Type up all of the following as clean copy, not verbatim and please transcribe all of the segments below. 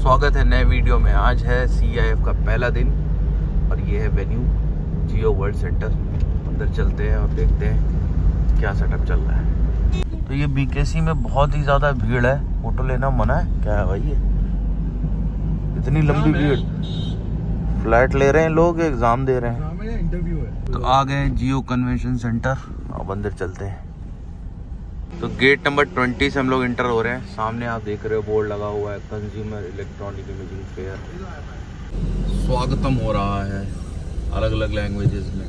स्वागत है नए वीडियो में। आज है CIF का पहला दिन और ये है वेन्यू जियो वर्ल्ड सेंटर। अंदर चलते हैं और देखते हैं क्या सेटअप चल रहा है। तो ये BKC में बहुत ही ज़्यादा भीड़ है। फोटो लेना मना है क्या है भाई? ये इतनी लंबी भीड़। फ्लैट ले रहे हैं लोग, एग्जाम दे रहे हैं, इंटरव्यू है। तो आ गए जियो कन्वेंशन सेंटर, अब अंदर चलते हैं। तो गेट नंबर 20 से हम लोग इंटर हो रहे हैं। सामने आप देख रहे हो बोर्ड लगा हुआ है, कंज्यूमर इलेक्ट्रॉनिक इमेजिंग फेयर। स्वागतम हो रहा है अलग अलग लैंग्वेजेस में।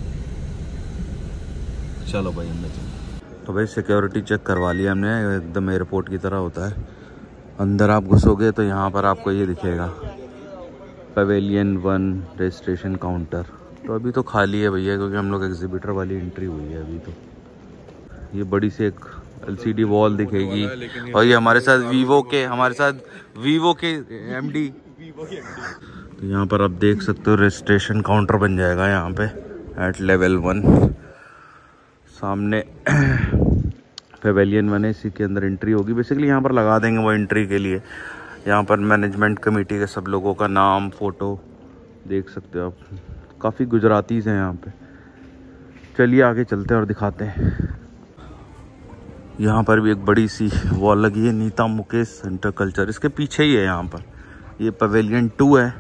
चलो भाई अंदर चलो। तो भाई सिक्योरिटी चेक करवा लिया हमने, एकदम एयरपोर्ट की तरह होता है। अंदर आप घुसोगे तो यहाँ पर आपको ये दिखेगा पवेलियन 1 रजिस्ट्रेशन काउंटर। तो अभी तो खाली है भैया, क्योंकि हम लोग एग्जिबिटर वाली एंट्री हुई है अभी। तो ये बड़ी सी एक LCD वॉल दिखेगी और ये हमारे साथ वीवो के MD। तो यहाँ पर आप देख सकते हो रजिस्ट्रेशन काउंटर बन जाएगा यहाँ पे एट लेवल 1। सामने पवेलियन 1 है, इसी के अंदर एंट्री होगी। बेसिकली यहाँ पर लगा देंगे वो एंट्री के लिए। यहाँ पर मैनेजमेंट कमेटी के सब लोगों का नाम, फोटो देख सकते हो आप। काफ़ी गुजरातीज हैं यहाँ पे। चलिए आगे चलते हैं और दिखाते हैं। यहाँ पर भी एक बड़ी सी वॉल लगी है, नीता मुकेश सेंटर कल्चर, इसके पीछे ही है। यहाँ पर ये पवेलियन 2 है।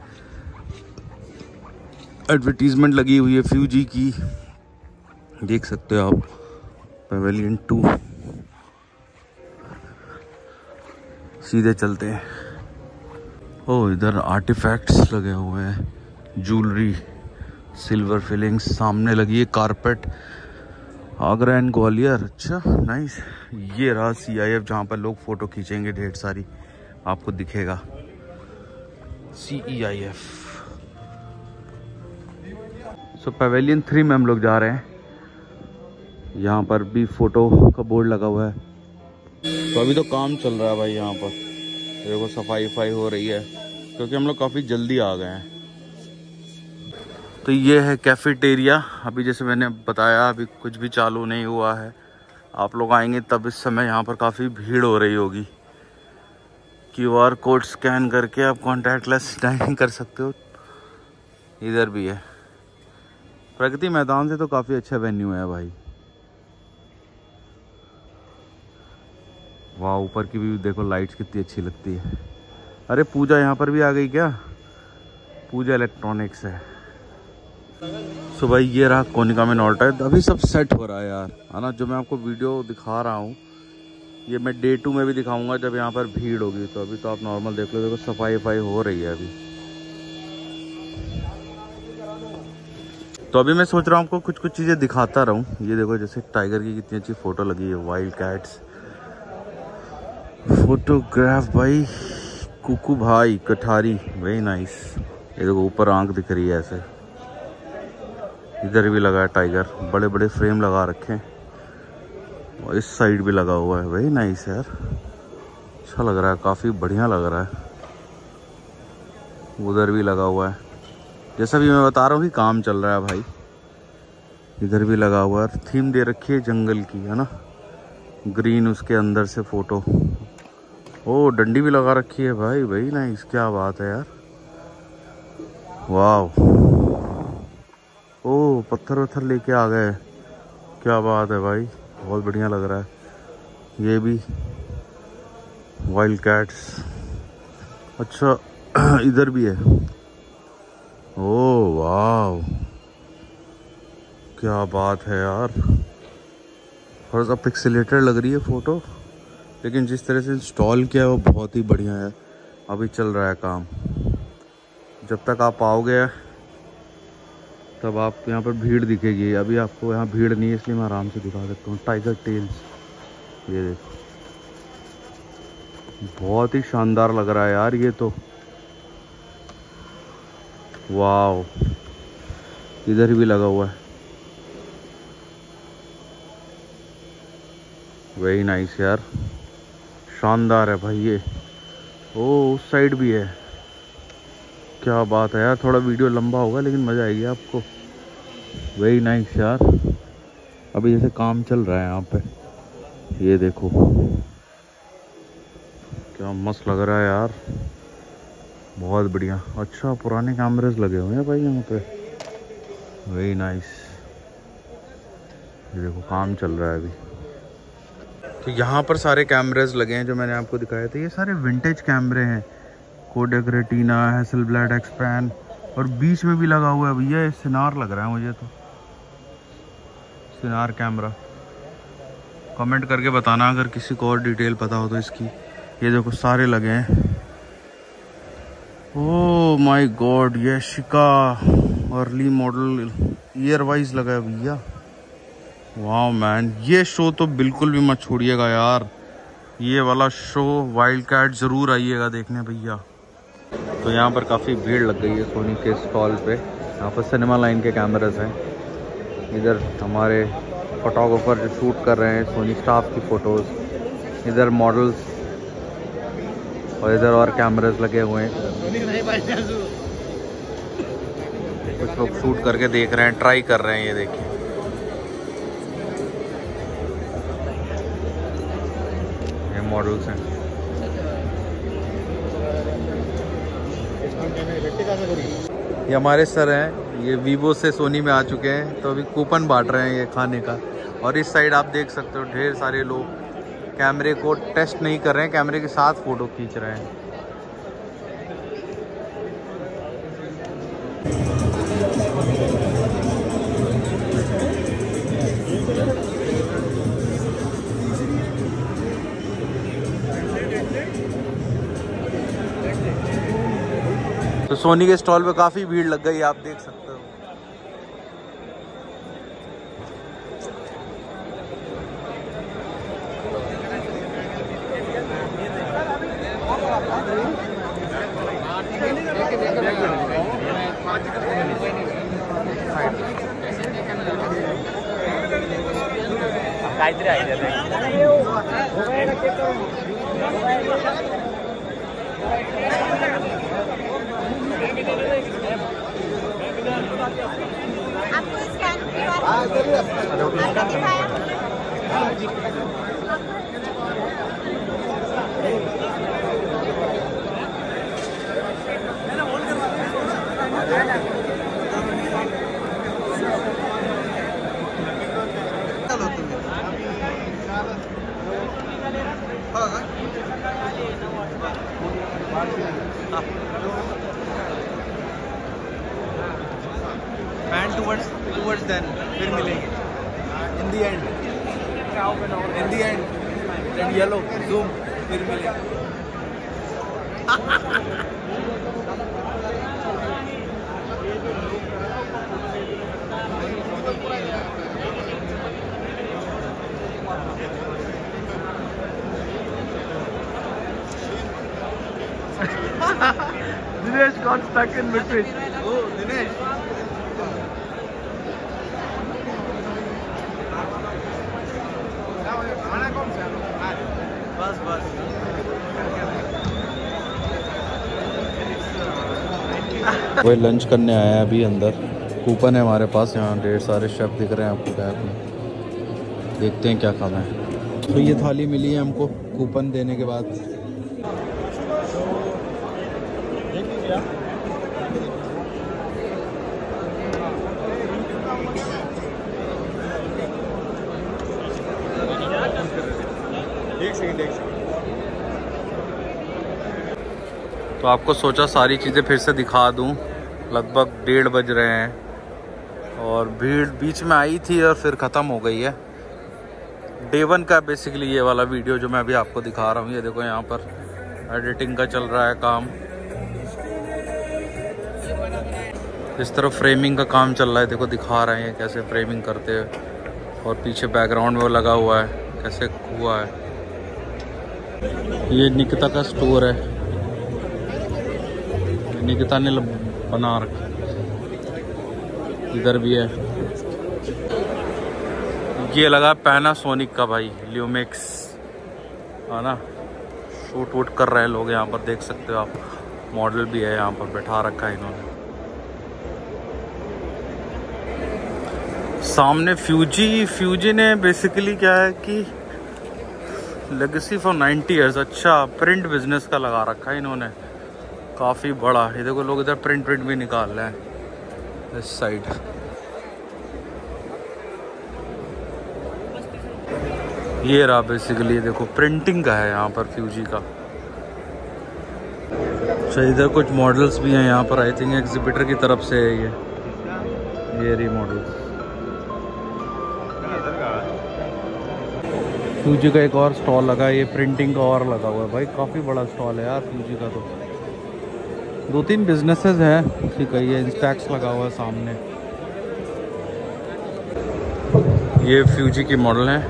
एडवर्टीजमेंट लगी हुई है फ्यूजी की, देख सकते हो आप। पवेलियन 2। सीधे चलते हैं। ओह, इधर आर्टिफैक्ट्स लगे हुए हैं, ज्वेलरी, सिल्वर फिलिंग्स। सामने लगी है कारपेट, आगरा एंड ग्वालियर। अच्छा नाइस। ये रहा CIF, जहाँ पर लोग फोटो खींचेंगे ढेर सारी, आपको दिखेगा CEIF। सो पवेलियन 3 में हम लोग जा रहे हैं। यहाँ पर भी फोटो का बोर्ड लगा हुआ है। तो अभी तो काम चल रहा है भाई यहाँ पर। देखो सफाई हो रही है, क्योंकि हम लोग काफ़ी जल्दी आ गए हैं। तो ये है कैफेटेरिया। अभी जैसे मैंने बताया, अभी कुछ भी चालू नहीं हुआ है। आप लोग आएंगे तब इस समय यहाँ पर काफ़ी भीड़ हो रही होगी। QR कोड स्कैन करके आप कॉन्टैक्टलेस डाइनिंग कर सकते हो। इधर भी है। प्रगति मैदान से तो काफ़ी अच्छा वेन्यू है भाई। वाह, ऊपर की भी देखो लाइट्स कितनी अच्छी लगती है। अरे पूजा यहाँ पर भी आ गई क्या? पूजा इलेक्ट्रॉनिक्स है। सो भाई ये रहा कोनिका में नॉल्ट है। अभी सब सेट हो रहा है यार, है ना। जो मैं आपको वीडियो दिखा रहा हूँ, ये मैं Day 2 में भी दिखाऊंगा जब यहाँ पर भीड़ होगी। तो अभी तो आप नॉर्मल देख लो, देखो सफाई हो रही है अभी। तो अभी मैं सोच रहा हूँ आपको कुछ चीज़ें दिखाता रहूँ। ये देखो, जैसे टाइगर की कितनी अच्छी फोटो लगी है, वाइल्ड कैट्स फोटोग्राफ भाई। कुकू भाई कठारी, वेरी नाइस। ये देखो ऊपर आंख दिख रही है ऐसे। इधर भी लगा है टाइगर, बड़े बड़े फ्रेम लगा रखे हैं। और इस साइड भी लगा हुआ है, वेरी नाइस यार। अच्छा लग रहा है, काफ़ी बढ़िया लग रहा है। उधर भी लगा हुआ है। जैसा भी मैं बता रहा हूँ कि काम चल रहा है भाई। इधर भी लगा हुआ है। थीम दे रखी है जंगल की, है ना। ग्रीन, उसके अंदर से फोटो। ओ, डंडी भी लगा रखी है भाई, वेरी नाइस। क्या बात है यार, वाह। ओ, पत्थर वत्थर लेके आ गए, क्या बात है भाई, बहुत बढ़िया लग रहा है। ये भी वाइल्ड कैट्स। अच्छा इधर भी है। ओ वाह, क्या बात है यार। थोड़ा सा पिक्सेलेटेड लग रही है फोटो, लेकिन जिस तरह से इंस्टॉल किया है वो बहुत ही बढ़िया है। अभी चल रहा है काम। जब तक आप आओगे तब आप यहाँ पर भीड़ दिखेगी। अभी आपको यहाँ भीड़ नहीं है, इसलिए मैं आराम से दिखा सकता हूँ। टाइगर टेल्स, ये देखो, बहुत ही शानदार लग रहा है यार ये तो। वाव, इधर भी लगा हुआ है, वेरी नाइस यार, शानदार है भाई ये। ओ, उस साइड भी है, क्या बात है यार। थोड़ा वीडियो लंबा होगा लेकिन मज़ा आएगी आपको, वेरी नाइस यार। अभी जैसे काम चल रहा है यहाँ पे, ये देखो क्या मस्त लग रहा है यार। बहुत बढ़िया। अच्छा पुराने कैमरेज लगे हुए हैं भाई यहाँ पे, वेरी नाइस। ये देखो काम चल रहा है अभी। तो यहाँ पर सारे कैमरेज लगे हैं जो मैंने आपको दिखाए थे, ये सारे विंटेज कैमरे हैं। कोडेक रेटिना, हैसलब्लैड एक्सपैन, और बीच में भी लगा हुआ है भैया ये सिनार लग रहा है मुझे तो, सिनार कैमरा। कमेंट करके बताना अगर किसी को और डिटेल पता हो तो इसकी। ये देखो सारे लगे हैं। ओह माय गॉड, ये शिका अर्ली मॉडल ईयर वाइज लगा है भैया। वाह मैन, ये शो तो बिल्कुल भी मत छोड़िएगा यार, ये वाला शो वाइल्ड कैट ज़रूर आइएगा देखने भैया। तो यहाँ पर काफ़ी भीड़ लग गई है सोनी के स्टॉल पे। यहाँ पर सिनेमा लाइन के कैमराज हैं। इधर हमारे फोटोग्राफर जो शूट कर रहे हैं सोनी स्टाफ की फ़ोटोज़, इधर मॉडल्स, और इधर और कैमराज लगे हुए हैं। कुछ लोग शूट करके देख रहे हैं, ट्राई कर रहे हैं। ये देखिए ये मॉडल्स हैं। ये हमारे सर हैं, ये वीवो से सोनी में आ चुके हैं, तो अभी कूपन बांट रहे हैं ये खाने का। और इस साइड आप देख सकते हो ढेर सारे लोग कैमरे को टेस्ट नहीं कर रहे हैं, कैमरे के साथ फ़ोटो खींच रहे हैं। तो सोनी के स्टॉल पे काफ़ी भीड़ लग गई, आप देख सकते हो। आपको स्कैन पैन टुवर्ड्स देन फिर मिलेंगे in the end red yellow zoom फिर मिलेंगे। Dinesh got stuck in between. Oh, Dinesh. बस बस वही लंच करने आया है अभी अंदर। कूपन है हमारे पास, यहाँ ढेर सारे शेफ दिख रहे हैं आपको कैब में। देखते हैं क्या खाना है। तो ये थाली मिली है हमको कूपन देने के बाद। तो आपको सोचा सारी चीज़ें फिर से दिखा दूं। लगभग 1:30 बज रहे हैं और भीड़ बीच में आई थी और फिर ख़त्म हो गई है। डे 1 का बेसिकली ये वाला वीडियो जो मैं अभी आपको दिखा रहा हूँ। ये देखो यहाँ पर एडिटिंग का चल रहा है काम, इस तरफ फ्रेमिंग का काम चल रहा है। देखो दिखा रहे हैं कैसे फ्रेमिंग करते हैं, और पीछे बैकग्राउंड में वो लगा हुआ है कैसे हुआ है। ये निकिता का स्टोर है, निकिता ने बना रखा। इधर भी है, ये लगा पैनासोनिक का भाई ल्यूमिक्स है ना। शूट वूट कर रहे हैं लोग यहाँ पर, देख सकते हो आप। मॉडल भी है यहाँ पर बैठा रखा है इन्होंने। सामने फ्यूजी ने बेसिकली क्या है कि लेगेसी फॉर 90 ईयर्स। अच्छा, प्रिंट बिजनेस का लगा रखा है इन्होंने। काफ़ी बड़ा। ये देखो लोग इधर प्रिंट भी निकाल रहे हैं इस साइड। ये रहा बेसिकली, देखो प्रिंटिंग का है यहाँ पर फ्यूजी का। अच्छा इधर कुछ मॉडल्स भी हैं यहाँ पर, आई थिंक एग्जिबिटर की तरफ से है ये रही मॉडल्स। फ्यूजी का एक और स्टॉल लगा है, ये प्रिंटिंग का और लगा हुआ है भाई, काफ़ी बड़ा स्टॉल है यार फ्यूजी का। तो 2-3 बिजनेसेस हैं उसी का। ये इंस्टैक्स लगा हुआ है सामने। ये फ्यूजी की मॉडल है।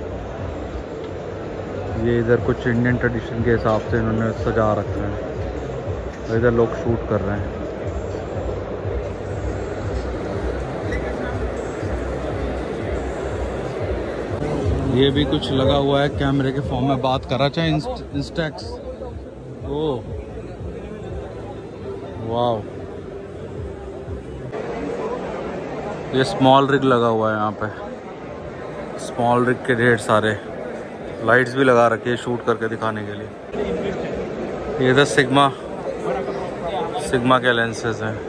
ये इधर कुछ इंडियन ट्रेडिशन के हिसाब से इन्होंने सजा रखा है। इधर लोग शूट कर रहे हैं। ये भी कुछ लगा हुआ है कैमरे के फॉर्म में, बात कर रहा चाहे इंस्टैक्स। ओह वाव, ये स्मॉल रिग लगा हुआ है यहाँ पे। स्मॉल रिग के ढेर सारे लाइट्स भी लगा रखी है शूट करके दिखाने के लिए। ये इधर सिग्मा के लेंसेज हैं।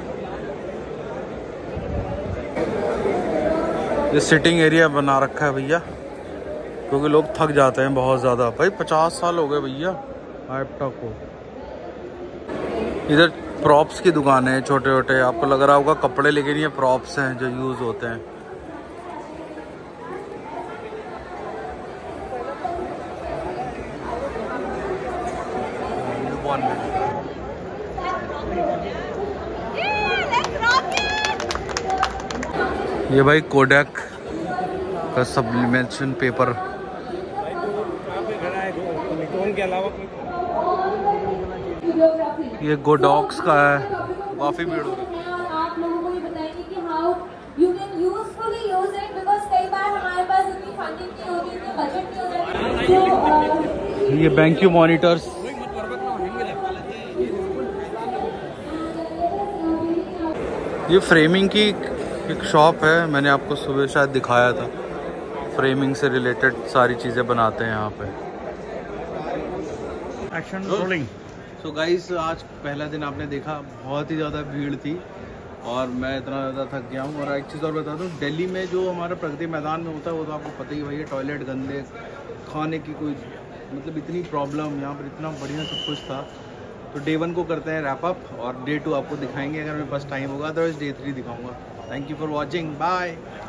ये सिटिंग एरिया बना रखा है भैया, क्योंकि लोग थक जाते हैं बहुत ज़्यादा। भाई 50 साल हो गए भैया आइप्टा को। इधर प्रॉप्स की दुकान है छोटे छोटे, आपको लग रहा होगा कपड़े, लेकिन ये प्रॉप्स हैं जो यूज़ होते हैं। ये भाई कोडैक का सब्लिमेशन पेपर। ये गोडॉक्स का है, काफी भीड़ हो रही है। आप लोगों को ये बताएंगे कि how you can usefully use it, because कई बार हमारे पास इतनी फंडिंग नहीं होती, इतने बजट नहीं होता। ये BenQ मॉनिटर्स। ये फ्रेमिंग की एक शॉप है, मैंने आपको सुबह शायद दिखाया था। फ्रेमिंग से रिलेटेड सारी चीज़ें बनाते हैं यहाँ पे। Action rolling. सो गाइस, आज पहला दिन आपने देखा, बहुत ही ज़्यादा भीड़ थी और मैं इतना ज़्यादा थक गया हूँ। और एक चीज़ और बता दूँ, दिल्ली में जो हमारा प्रगति मैदान में होता है वो तो आपको पता ही भाई है, टॉयलेट गंदे, खाने की कोई मतलब इतनी प्रॉब्लम, यहाँ पर इतना बढ़िया सब कुछ था। तो Day 1 को करते हैं रैप अप और Day 2 आपको दिखाएंगे अगर मेरे पास टाइम होगा, अदरवाइज Day 3 दिखाऊंगा। Thank you for watching, bye.